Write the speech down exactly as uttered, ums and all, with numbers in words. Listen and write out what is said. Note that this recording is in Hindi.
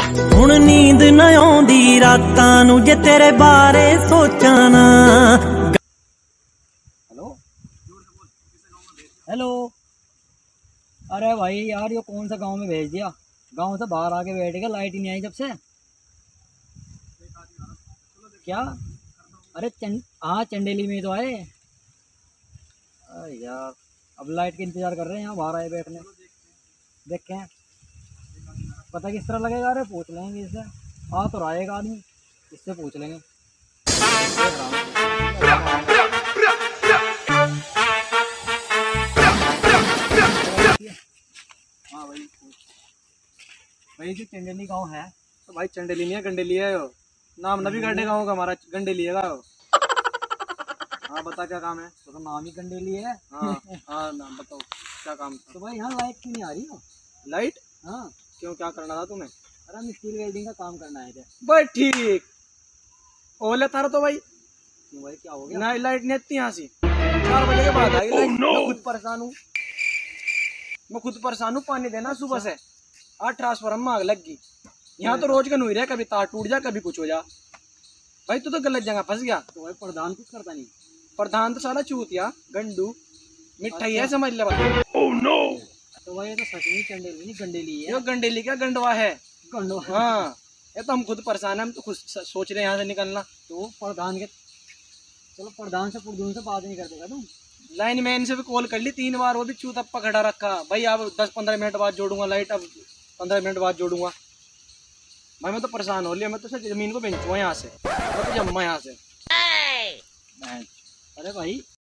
हुण नींद न आउंदी रातां नूं जे तेरे बारे सोचां ना। Hello hello. अरे भाई यार ये कौन सा गांव में भेज दिया, गांव से बाहर आके बैठ गया, लाइट ही नहीं आई जब से। क्या? अरे चंड हाँ चंडेली में तो आए। अरे यार अब लाइट का इंतजार कर रहे हैं, यहाँ बाहर आए बैठने। देखें पता किस तरह लगेगा। अरे पूछ लेंगे इससे, आ तो रहा है एक आदमी, इससे पूछ लेंगे। हाँ भाई भाई जो चंडेली गांव है, तो भाई चंडेली नहीं है गंडेली है यो। नाम नबी गढ़े गाँव का हमारा गंडेली है यो। हाँ बता क्या काम है। तो, तो नाम ही कंडेली है। हाँ हाँ नाम बताओ क्या काम था। तो भाई यहाँ लाइट क्यों नहीं आ रही हो? लाइट हाँ क्यों, क्या करना था तुम्हें? अरे हम स्टील वेल्डिंग का काम करना है थे। भाई ठीक ओले तारा तो भाई क्यों भाई क्या हो गया? ना लाइट नहीं आती यहाँ से, चार बजे के बाद आई लाइट। मैं खुद परेशान हूँ, मैं खुद परेशान हूँ। पानी देना सुबह से, आज ट्रांसफार्मर में आग लग गई। यहाँ तो रोज का नहीं रहा, कभी तार टूट जा कभी कुछ हो जा। भाई तू तो गलत जगह फंस गया। तो भाई प्रधान कुछ करता नहीं? प्रधान तो साला चूतिया गंडू मिठाई है, अच्छा। समझ ले भाई। oh, no. तो भाई ये तो सच में चंडेली नहीं गंडेली है। ये गंडेली क्या गंडवा है। गंडवा। हाँ ये तो हम खुद परेशान है, हम तो खुद सोच रहे हैं यहाँ से निकलना। तो प्रधान के चलो प्रधान से पुरधून से बात नहीं कर देगा तुम? लाइन मैन से भी कॉल कर ली तीन बार, वो भी चूतप्पा खड़ा रखा। भाई अब दस पंद्रह मिनट बाद जोड़ूंगा लाइट, अब पंद्रह मिनट बाद जोड़ूंगा। भाई मैं तो परेशान हो लिया, मैं तो सच जमीन को बेंचूंगा यहाँ से, मैं तो जम्मा यहाँ से। अरे भाई